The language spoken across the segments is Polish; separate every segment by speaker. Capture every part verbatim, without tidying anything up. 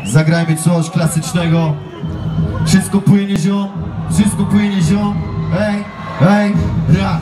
Speaker 1: Zagrajmy coś klasycznego. Wszystko płynie ziom, wszystko płynie ziom. Ej, ej, raz.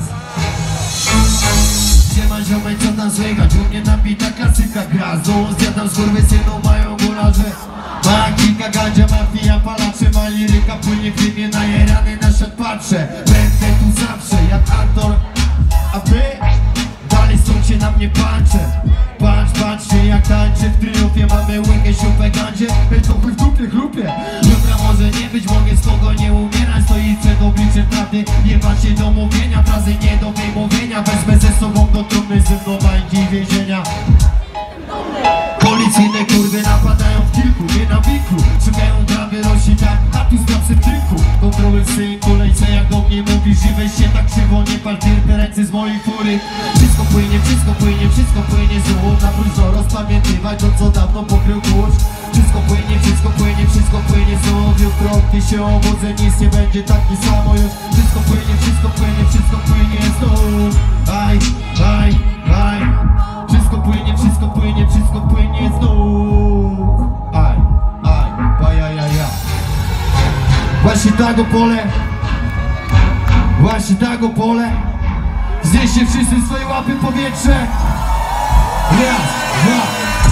Speaker 1: Siema ziomek, co tam słychać? U mnie nabita klasyka gra. Zło zjadam skurwysynu, mają gulaże. Ma kilka gadzia, mafia, palacze. Ma liryka, płynie w rymie, najerany na świat patrzę. Będę tu zawsze, jak aktor. A wy dalej stójcie na mnie pancze. Patrz, patrzcie jak tańczę w triumfie. Mamy łykę, siupę, gandzie. Ej, to chuj w dupie, chlupie. Jutra może nie być, mogę spokojnie umierać. Stoi przed obliczem prawdy, nie bać się do mówienia. Frazy nie do wymówienia. Wezmę ze sobą do trumny, ze mną bańki więzienia. Policyjne kurwy napadają w kilku, nie na wiklu. Szukają trawy, rości tak, a tu sprawcy w trynku. Kontroluj synku, lejce jak do mnie mówisz. I weź się tak krzywo, nie pal te ręce z mojej fury. Wszystko płynie, wszystko płynie, wszystko płynie z łód. Na próżno rozpamiętywaj to, co dawno pokrył kurz. Wszystko płynie, wszystko płynie, wszystko płynie z łód. Jutro gdy się obudzę, nic nie będzie taki samo już. Wszystko płynie, wszystko płynie, wszystko płynie z łód. Aj, aj, aj. Wszystko płynie, wszystko płynie, wszystko płynie znów. Aj, aj, bajajaja. Właśnie tak Opole. Właśnie tak Opole. Znieście wszyscy swoje łapy w powietrze. Raz, dwa.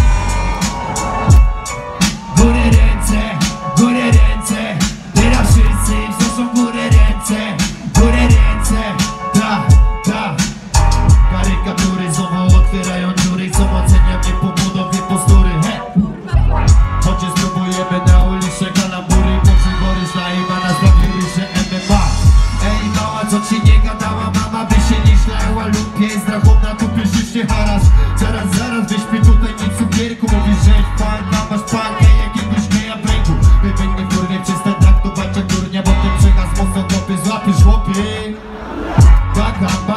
Speaker 1: Górę ręce, górę ręce. Teraz wszyscy wznoszą górę ręce. Górę ręce, tak, tak. Karykatury znowu otwierają dziury. Chcą ocenia mnie po budowie postury. He! Chociaż spróbujemy na uliczne kalambury. Po przybory znajma nas bawiły się M M A. Ej mała, co ci nie gadała mama? By się nie ślała lub jest drachą na tupie, żyć nie harasz. Zaraz, zaraz, wyśpię tutaj nic cukierku. Mówisz, że fanka, masz pankę jakiegoś geja w ręku. Wymiennie w kurwie, przestań traktować jak durnia, bo ten przekaz mocno kopie, złapiesz chłopie. Baka,